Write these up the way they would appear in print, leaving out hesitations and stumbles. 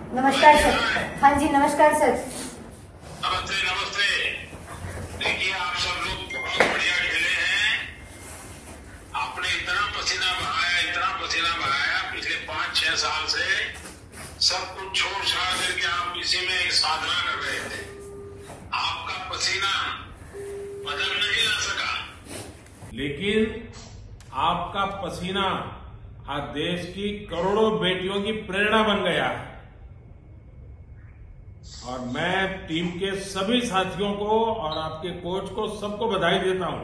नमस्कार सर। हाँ जी नमस्कार सर। नमस्ते नमस्ते। देखिए आप सब लोग बहुत बढ़िया खेले हैं। आपने इतना पसीना बहाया पिछले 5-6 साल से, सब कुछ छोड़ छाड़ करके आप इसी में साधना कर रहे थे। आपका पसीना बदल नहीं ला सका, लेकिन आपका पसीना आज देश की करोड़ों बेटियों की प्रेरणा बन गया है। और मैं टीम के सभी साथियों को और आपके कोच को सबको बधाई देता हूं।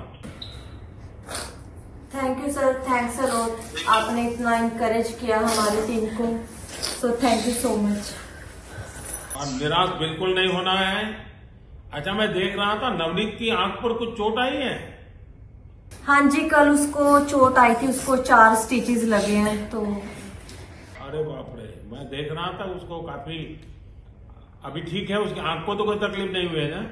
Thank you sir, thanks a lot. आपने इतना इनकरेज किया हमारी टीम को, so thank you so much. और निराश बिल्कुल नहीं होना है। अच्छा, मैं देख रहा था नवनीत की आंख पर कुछ चोट आई है। हाँ जी, कल उसको चोट आई थी, उसको 4 स्टिचेस लगे हैं। तो अरे बाप रे, मैं देख रहा था उसको काफी, अभी ठीक है, उसकी आंख को तो कोई तकलीफ नहीं हुई है ना?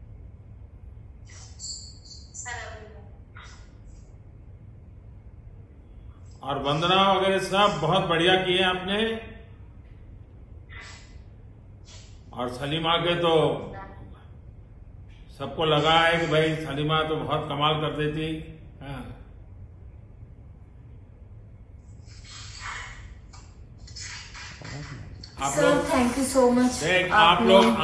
और वंदना वगैरह सब बहुत बढ़िया किए आपने। और सलीमा के तो सबको लगा है कि भाई सलीमा तो बहुत कमाल कर देती। हाँ। Sir thank you so much. आप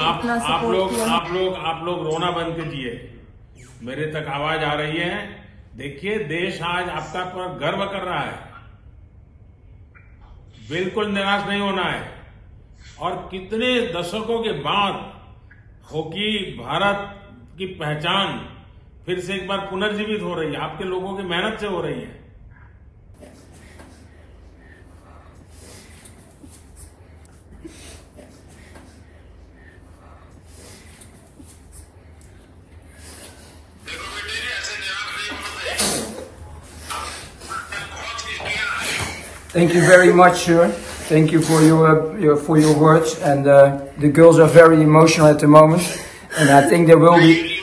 लोग रोना बंद कीजिए, मेरे तक आवाज आ रही है। देखिए देश आज आपका पर गर्व कर रहा है, बिल्कुल निराश नहीं होना है। और कितने दशकों के बाद हॉकी भारत की पहचान फिर से एक बार पुनर्जीवित हो रही है, आपके लोगों की मेहनत से हो रही है। Thank you very much, sir. Thank you for your words. And the girls are very emotional at the moment, and I think there will be